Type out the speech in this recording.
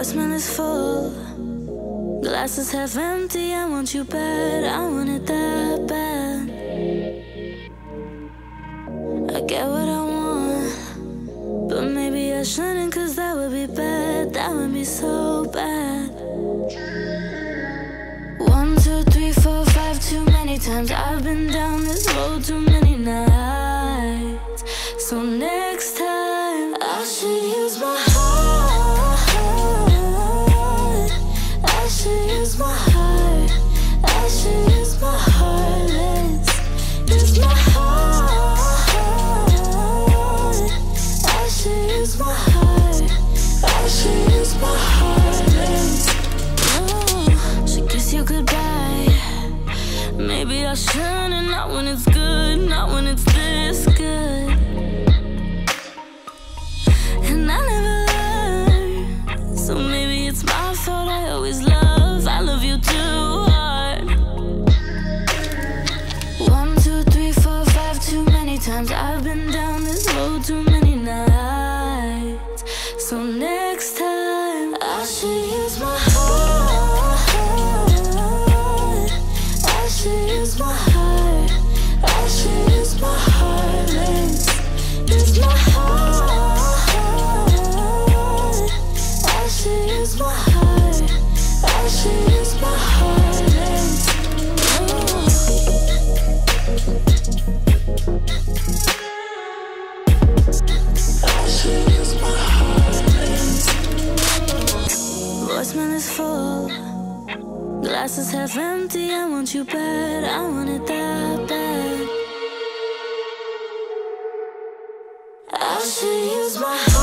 Voicemail is full, glass is half empty. I want you bad, I want it that bad. I get what I want, but maybe I shouldn't, cause that would be bad, that would be so bad. 1, 2, 3, 4, 5, too many times I've been down this road, too many nights. So next time I should use my heart, I should use my heart, I should use my heart. Let's use my heart, I should use my heart, I should use my heart. Should kiss you goodbye. Maybe I shouldn't, not when it's good, not when it's this good. And I never learned, so maybe it's my fault. I always I love you too hard. 1, 2, 3, 4, 5, too many times I've been down this road, too many nights. So next time I should use my heart, I should use my heart, I should use my heart. Let's use my heart, I should use my heart, I should use my heart. I should use my heart. Voicemail is full, glass is half empty. I want you bad, I want it that bad. I should use my heart.